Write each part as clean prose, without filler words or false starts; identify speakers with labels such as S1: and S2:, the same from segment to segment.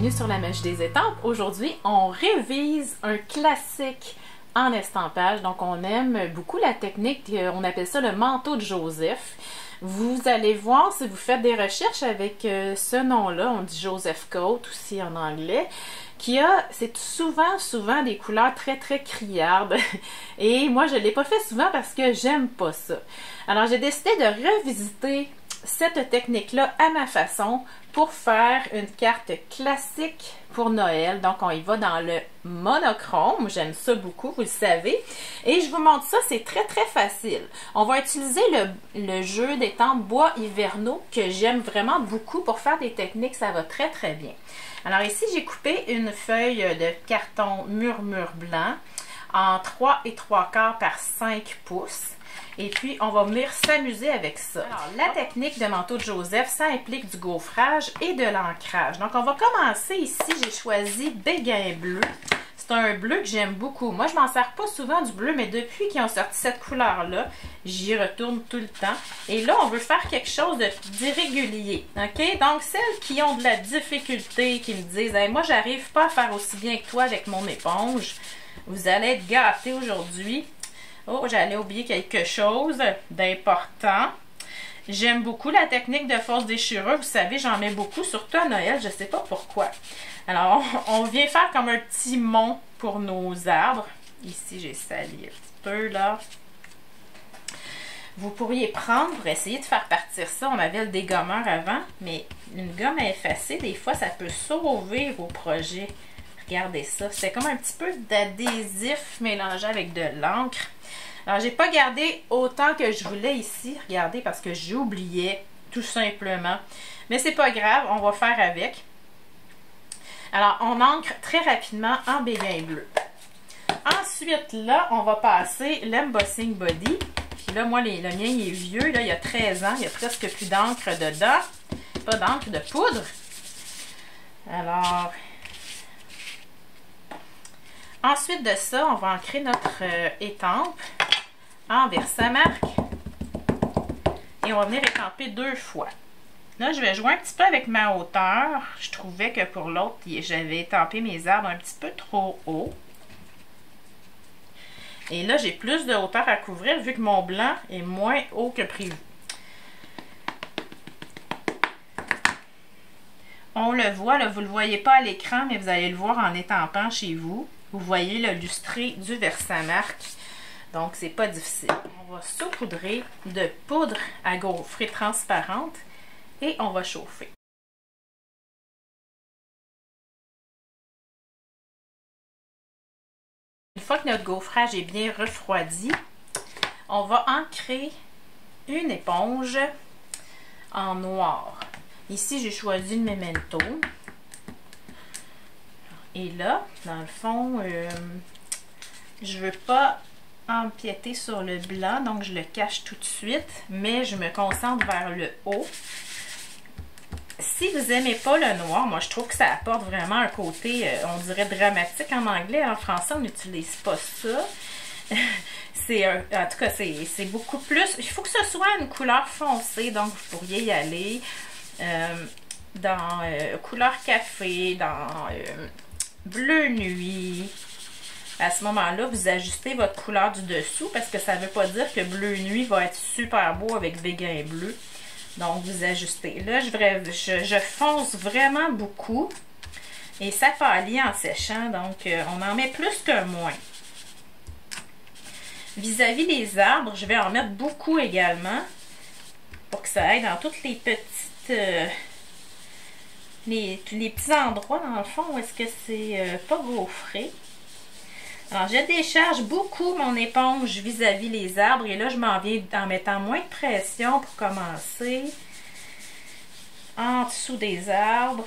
S1: bienvenue sur la Magie des étampes. Aujourd'hui, on révise un classique en estampage. Donc, on aime beaucoup la technique, on appelle ça le manteau de Joseph. Vous allez voir, si vous faites des recherches avec ce nom-là, on dit Joseph Coat aussi en anglais, c'est souvent des couleurs très criardes. Et moi, je ne l'ai pas fait souvent parce que j'aime pas ça. Alors, j'ai décidé de revisiter cette technique-là à ma façon pour faire une carte classique pour Noël. Donc, on y va dans le monochrome. J'aime ça beaucoup, vous le savez. Et je vous montre ça, c'est très facile. On va utiliser le jeu d'étampes bois hivernaux que j'aime vraiment beaucoup pour faire des techniques. Ça va très bien. Alors ici, j'ai coupé une feuille de carton murmure blanc en 3 3/4 par 5 pouces. Et puis, on va venir s'amuser avec ça. Alors, la technique de manteau de Joseph, ça implique du gaufrage et de l'ancrage. Donc, on va commencer ici. J'ai choisi Béguin bleu. C'est un bleu que j'aime beaucoup. Moi, je m'en sers pas souvent du bleu, mais depuis qu'ils ont sorti cette couleur-là, j'y retourne tout le temps. Et là, on veut faire quelque chose d'irrégulier. OK? Donc, celles qui ont de la difficulté, qui me disent hey, « Moi, j'arrive pas à faire aussi bien que toi avec mon éponge. » Vous allez être gâtés aujourd'hui. Oh, j'allais oublier quelque chose d'important. J'aime beaucoup la technique de fausse déchirure. Vous savez, j'en mets beaucoup, surtout à Noël. Je ne sais pas pourquoi. Alors, on vient faire comme un petit mont pour nos arbres. Ici, j'ai sali un petit peu, là. Vous pourriez prendre pour essayer de faire partir ça. On avait le dégommeur avant, mais une gomme à effacer, des fois, ça peut sauver vos projets. Regardez ça. C'est comme un petit peu d'adhésif mélangé avec de l'encre. Alors, j'ai pas gardé autant que je voulais ici. Regardez, parce que j'oubliais tout simplement. Mais c'est pas grave, on va faire avec. Alors, on ancre très rapidement en béguin bleu. Ensuite, là, on va passer l'embossing body. Puis là, moi, le mien, il est vieux. Là, il y a 13 ans. Il y a presque plus d'encre dedans. Pas d'encre, de poudre. Alors... Ensuite de ça, on va ancrer notre étampe en Versamark et on va venir étamper 2 fois. Là, je vais jouer un petit peu avec ma hauteur. Je trouvais que pour l'autre, j'avais étampé mes arbres un petit peu trop haut. Et là, j'ai plus de hauteur à couvrir vu que mon blanc est moins haut que prévu. On le voit, là, vous ne le voyez pas à l'écran, mais vous allez le voir en étampant chez vous. Vous voyez le lustré du Versamark, donc c'est pas difficile. On va saupoudrer de poudre à gaufrer transparente et on va chauffer. Une fois que notre gaufrage est bien refroidi, on va ancrer une éponge en noir. Ici, j'ai choisi le Memento. Et là, dans le fond, je ne veux pas empiéter sur le blanc, donc je le cache tout de suite, mais je me concentre vers le haut. Si vous n'aimez pas le noir, moi je trouve que ça apporte vraiment un côté, on dirait dramatique en anglais. En français, on n'utilise pas ça. En tout cas, c'est beaucoup plus... Il faut que ce soit une couleur foncée, donc vous pourriez y aller dans couleur café, dans... bleu nuit. À ce moment-là, vous ajustez votre couleur du dessous parce que ça ne veut pas dire que bleu nuit va être super beau avec béguin bleu. Donc, vous ajustez. Là, je fonce vraiment beaucoup et ça pâlit en séchant. Donc, on en met plus que moins. Vis-à-vis des arbres, je vais en mettre beaucoup également pour que ça aille dans toutes les petites... les petits endroits dans le fond où est-ce que c'est pas gaufré. Alors, je décharge beaucoup mon éponge vis-à-vis les arbres et là, je m'en viens en mettant moins de pression pour commencer en dessous des arbres.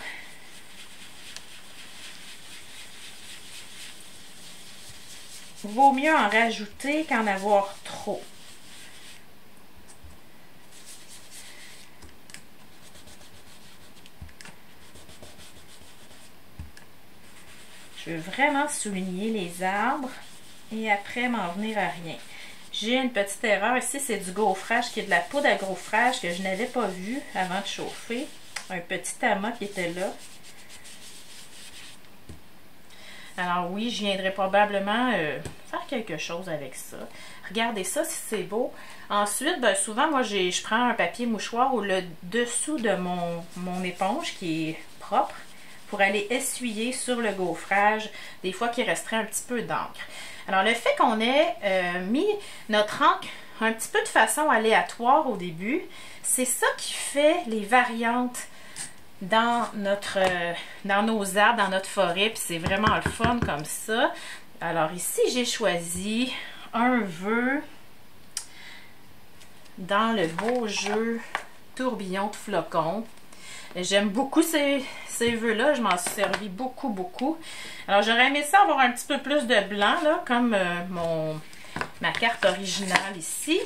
S1: Vaut mieux en rajouter qu'en avoir trop. Je veux vraiment souligner les arbres et après m'en venir à rien. J'ai une petite erreur ici, c'est du gaufrage qui est de la poudre à gaufrage que je n'avais pas vu avant de chauffer. Un petit amas qui était là. Alors oui, je viendrai probablement faire quelque chose avec ça. Regardez ça si c'est beau. Ensuite, ben, souvent, moi, je prends un papier mouchoir ou le dessous de mon éponge qui est propre pour aller essuyer sur le gaufrage des fois qu'il resterait un petit peu d'encre. Alors, le fait qu'on ait mis notre encre un petit peu de façon aléatoire au début, c'est ça qui fait les variantes dans nos arbres, dans notre forêt, puis c'est vraiment le fun comme ça. Alors ici, j'ai choisi un vœu dans le beau jeu tourbillon de flocons. J'aime beaucoup ces vœux-là, je m'en suis servi beaucoup. Alors j'aurais aimé ça avoir un petit peu plus de blanc, là, comme ma carte originale ici.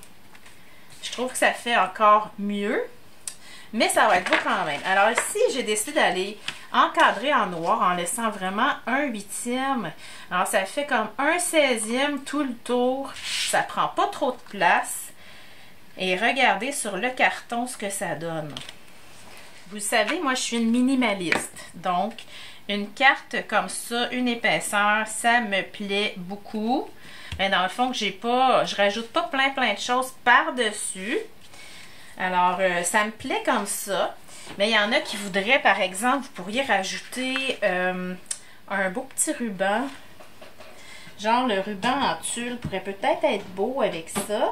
S1: Je trouve que ça fait encore mieux. Mais ça va être beau quand même. Alors ici, j'ai décidé d'aller encadrer en noir en laissant vraiment un 8e. Alors ça fait comme un 16e tout le tour. Ça prend pas trop de place. Et regardez sur le carton ce que ça donne. Vous savez, moi je suis une minimaliste. Donc, une carte comme ça, une épaisseur, ça me plaît beaucoup. Mais dans le fond, je rajoute pas plein de choses par-dessus. Alors, ça me plaît comme ça, mais il y en a qui voudraient, par exemple, vous pourriez rajouter un beau petit ruban. Genre, le ruban en tulle pourrait peut-être être beau avec ça.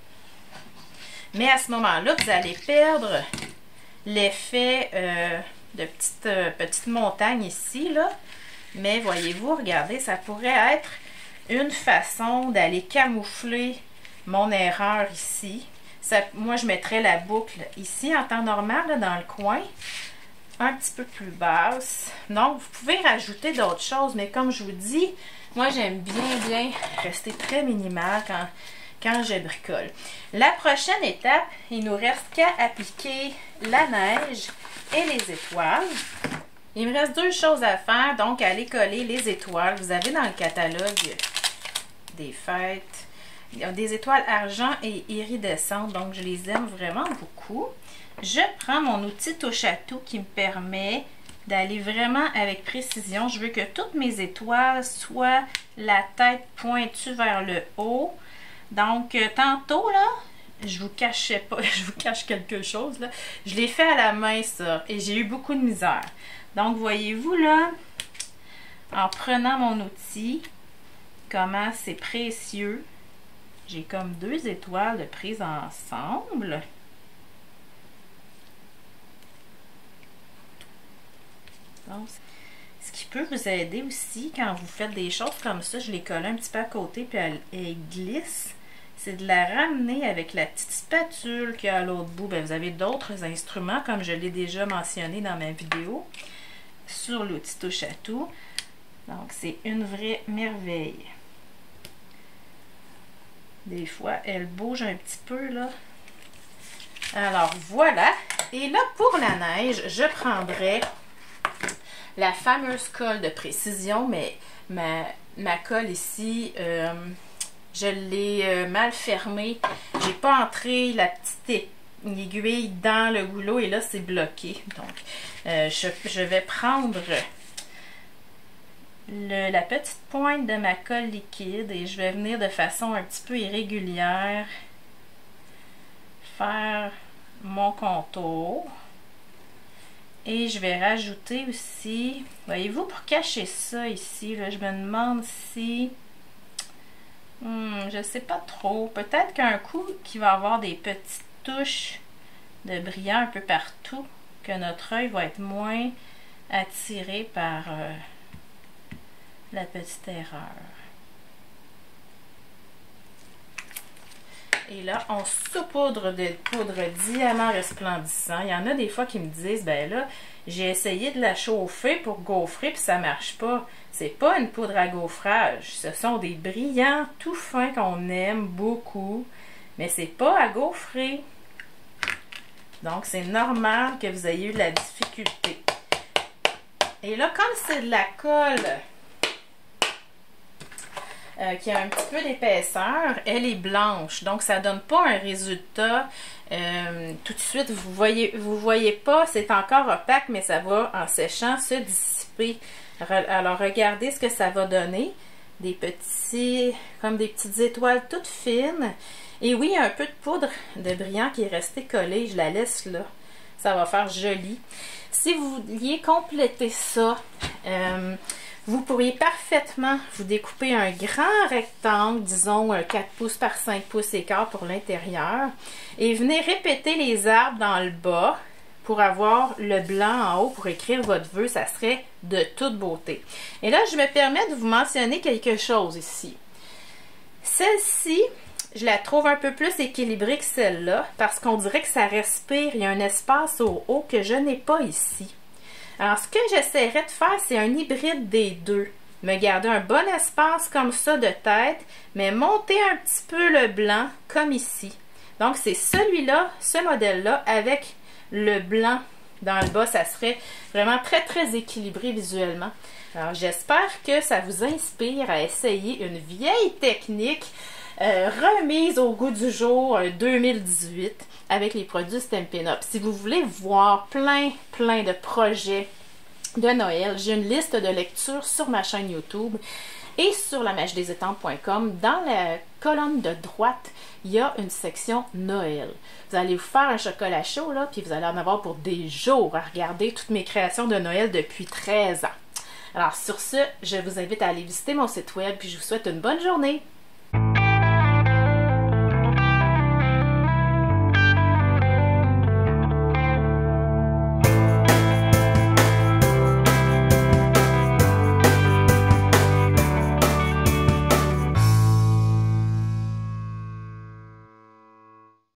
S1: Mais à ce moment-là, vous allez perdre l'effet de petite montagne ici, là. Mais voyez-vous, regardez, ça pourrait être une façon d'aller camoufler mon erreur ici. Moi, je mettrais la boucle ici en temps normal, là, dans le coin, un petit peu plus basse. Donc, vous pouvez rajouter d'autres choses, mais comme je vous dis, moi, j'aime bien rester très minimal quand je bricole. La prochaine étape, il nous reste qu'à appliquer la neige et les étoiles. Il me reste 2 choses à faire, donc aller coller les étoiles. Vous avez dans le catalogue des fêtes des étoiles argent et iridescentes, donc je les aime vraiment beaucoup. Je prends mon outil touche à tout qui me permet d'aller vraiment avec précision. Je veux que toutes mes étoiles soient la tête pointue vers le haut. Donc tantôt là, je vous cachais pas, je vous cache quelque chose là. Je l'ai fait à la main ça et j'ai eu beaucoup de misère. Donc voyez-vous là, en prenant mon outil, comment c'est précieux. J'ai comme 2 étoiles de prise ensemble. Donc, ce qui peut vous aider aussi quand vous faites des choses comme ça, je les colle un petit peu à côté puis elle glisse, c'est de la ramener avec la petite spatule qu'il y a à l'autre bout. Bien, vous avez d'autres instruments comme je l'ai déjà mentionné dans ma vidéo sur l'outil touche à tout. Donc, c'est une vraie merveille. Des fois, elle bouge un petit peu, là. Alors, voilà. Et là, pour la neige, je prendrai la fameuse colle de précision, mais ma colle ici, je l'ai mal fermée. J'ai pas entré la petite aiguille dans le goulot et là, c'est bloqué. Donc, je vais prendre la petite pointe de ma colle liquide et je vais venir de façon un petit peu irrégulière faire mon contour et je vais rajouter aussi, voyez-vous, pour cacher ça ici, là, je me demande si je sais pas trop, peut-être qu'un coup qu'il va avoir des petites touches de brillant un peu partout, que notre œil va être moins attiré par la petite erreur. Et là, on saupoudre de poudre diamant resplendissant. Il y en a des fois qui me disent, ben là, j'ai essayé de la chauffer pour gaufrer puis ça marche pas. C'est pas une poudre à gaufrage. Ce sont des brillants tout fins qu'on aime beaucoup, mais c'est pas à gaufrer. Donc, c'est normal que vous ayez eu de la difficulté. Et là, comme c'est de la colle qui a un petit peu d'épaisseur, elle est blanche, donc ça donne pas un résultat tout de suite. Vous voyez pas, c'est encore opaque, mais ça va en séchant se dissiper. découper. Alors, regardez ce que ça va donner. Des petits, comme des petites étoiles toutes fines. Et oui, il y a un peu de poudre de brillant qui est resté collé. Je la laisse là. Ça va faire joli. Si vous vouliez compléter ça, vous pourriez parfaitement vous découper un grand rectangle, disons 4 pouces par 5 pouces et quart pour l'intérieur, et venez répéter les arbres dans le bas pour avoir le blanc en haut pour écrire votre vœu. Ça serait de toute beauté. Et là, je me permets de vous mentionner quelque chose ici. Celle-ci, je la trouve un peu plus équilibrée que celle-là parce qu'on dirait que ça respire. Il y a un espace au haut que je n'ai pas ici. Alors, ce que j'essaierai de faire, c'est un hybride des deux. Me garder un bon espace comme ça de tête, mais monter un petit peu le blanc comme ici. Donc, c'est celui-là, ce modèle-là, avec le blanc dans le bas. Ça serait vraiment très, très équilibré visuellement. Alors, j'espère que ça vous inspire à essayer une vieille technique remise au goût du jour 2018 avec les produits Stampin' Up. Si vous voulez voir plein de projets de Noël, j'ai une liste de lecture sur ma chaîne YouTube et sur lamagiedesétampes.com. Dans la colonne de droite, il y a une section Noël. Vous allez vous faire un chocolat chaud, là, puis vous allez en avoir pour des jours à regarder toutes mes créations de Noël depuis 13 ans. Alors sur ce, je vous invite à aller visiter mon site web, puis je vous souhaite une bonne journée.